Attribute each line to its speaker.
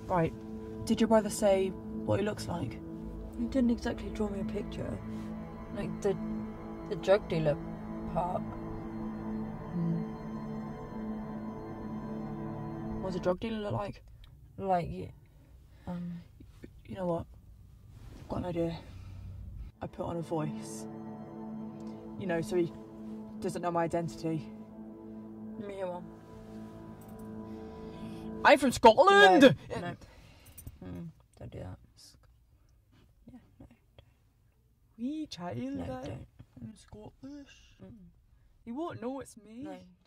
Speaker 1: Right. Did your brother say what he looks like?
Speaker 2: He didn't exactly draw me a picture. Like, the drug dealer part.
Speaker 1: What does a drug dealer look like?
Speaker 2: Like, yeah.
Speaker 1: You know what? I've got an idea. I put on a voice. You know, so he doesn't know my identity.
Speaker 2: Me one.
Speaker 1: I'm from Scotland!
Speaker 2: No. Don't do that. Yeah, no.
Speaker 1: Wee child.
Speaker 2: No, don't.
Speaker 1: I'm Scottish. You won't know it's me.
Speaker 2: No,